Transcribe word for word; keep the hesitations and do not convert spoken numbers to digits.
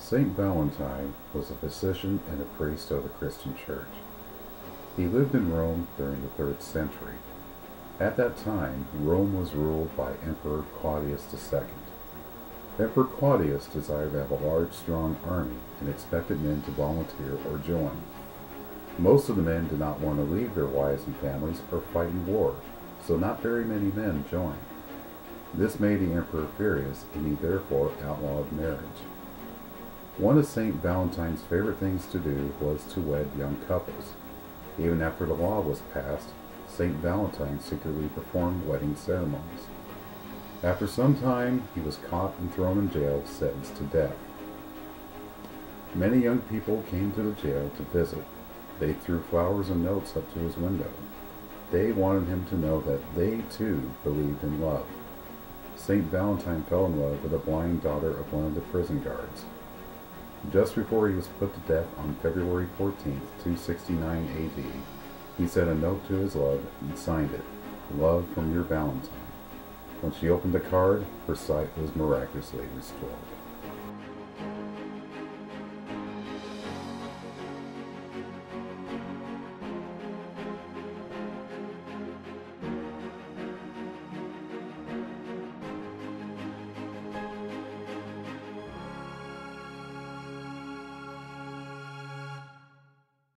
Saint Valentine was a physician and a priest of the Christian Church. He lived in Rome during the third century. At that time, Rome was ruled by Emperor Claudius the Second. Emperor Claudius desired to have a large, strong army and expected men to volunteer or join. Most of the men did not want to leave their wives and families or fight in war, so not very many men joined. This made the emperor furious, and he therefore outlawed marriage. One of Saint Valentine's favorite things to do was to wed young couples. Even after the law was passed, Saint Valentine secretly performed wedding ceremonies. After some time, he was caught and thrown in jail, sentenced to death. Many young people came to the jail to visit. They threw flowers and notes up to his window. They wanted him to know that they, too, believed in love. Saint Valentine fell in love with a blind daughter of one of the prison guards. Just before he was put to death on February fourteenth, two sixty-nine A D, he sent a note to his love and signed it, "Love from your Valentine." When she opened the card, her sight was miraculously restored.